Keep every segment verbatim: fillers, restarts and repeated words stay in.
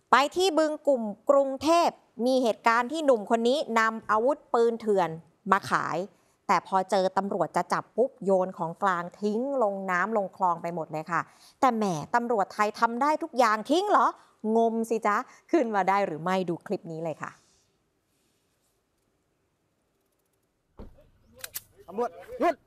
ไปที่บึงกลุ่มกรุงเทพมีเหตุการณ์ที่หนุ่มคนนี้นำอาวุธปืนเถื่อนมาขายแต่พอเจอตำรวจจะจับปุ๊บโยนของกลางทิ้งลงน้ำลงคลองไปหมดเลยค่ะแต่แหมตำรวจไทยทำได้ทุกอย่างทิ้งเหรองมสิจ๊ะขึ้นมาได้หรือไม่ดูคลิปนี้เลยค่ะตำรวจหยุด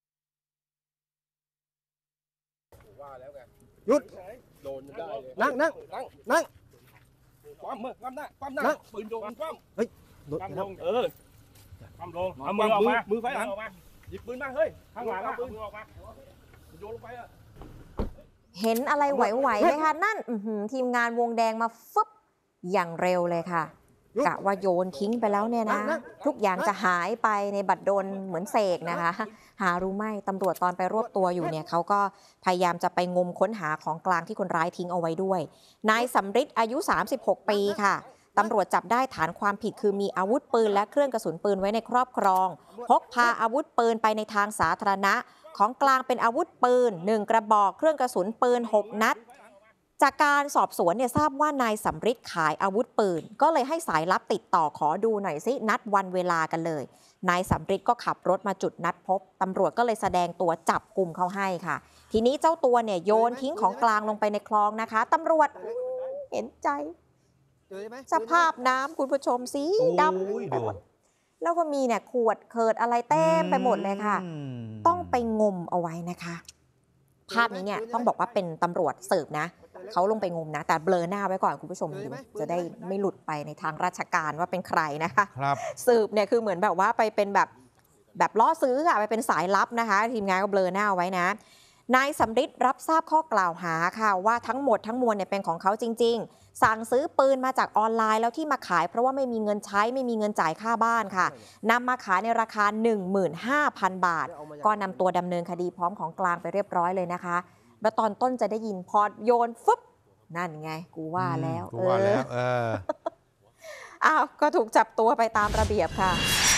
ว่าแล้วไงหยุดโดนได้เลยนั่งนั่งนั่งนั่งความมือความหน้าความหน้าปืนโดนความเฮ้ยความลงเออความลงเอามือออกมามือไฟหลังหยิบปืนมาเฮ้ยข้างหลังเอามือออกมาโยนลงไปอ่ะเห็นอะไรไหวๆไหมคะนั่นทีมงานวงแดงมาฟึบอย่างเร็วเลยค่ะกะว่าโยนทิ้งไปแล้วเนี่ยนะทุกอย่างจะหายไปในบัตรดลเหมือนเสกนะคะหารู้ไหมตำรวจตอนไปรวบตัวอยู่เนี่ยเขาก็พยายามจะไปงมค้นหาของกลางที่คนร้ายทิ้งเอาไว้ด้วยนายสำริดอายุสามสิบหกปีค่ะตำรวจจับได้ฐานความผิดคือมีอาวุธปืนและเครื่องกระสุนปืนไว้ในครอบครองพกพาอาวุธปืนไปในทางสาธารณะของกลางเป็นอาวุธปืนหนึ่งกระบอกเครื่องกระสุนปืนหกนัดจากการสอบสวนเนี่ยทราบว่านายสำริดขายอาวุธปืนก็เลยให้สายลับติดต่อขอดูหน่อยสินัดวันเวลากันเลยนายสำริดก็ขับรถมาจุดนัดพบตำรวจก็เลยแสดงตัวจับกลุ่มเขาให้ค่ะทีนี้เจ้าตัวเนี่ยโยนทิ้งของกลางลงไปในคลองนะคะตำรวจเห็นใจสภาพน้ำคุณผู้ชมสีดำไปหมดแล้วก็มีเนี่ยขวดเขิดอะไรเต็มไปหมดเลยค่ะต้องไปงมเอาไว้นะคะภาพนี้เนี่ยต้องบอกว่าเป็นตำรวจสืบนะเขาลงไปงมนะแต่เบลอหน้าไว้ก่อนคุณผู้ชมดูจะได้ไม่หลุดไปในทางราชการว่าเป็นใครนะคะครับสืบเนี่ยคือเหมือนแบบว่าไปเป็นแบบแบบล่อซื้ออะไปเป็นสายลับนะคะทีมงานก็เบลอหน้าไว้นะนายสำริดรับทราบข้อกล่าวหาค่ะว่าทั้งหมดทั้งมวลเนี่ยเป็นของเขาจริงๆสั่งซื้อปืนมาจากออนไลน์แล้วที่มาขายเพราะว่าไม่มีเงินใช้ไม่มีเงินจ่ายค่าบ้านค่ะนำมาขายในราคา หนึ่งหมื่นห้าพัน บาทก็นำตัวดำเนินคดีพร้อมของกลางไปเรียบร้อยเลยนะคะแล้วตอนต้นจะได้ยินพอโยนฟึบนั่นไงกูว่าแล้วกูว่าแล้วเอออ้าวก็ถูกจับตัวไปตามระเบียบค่ะ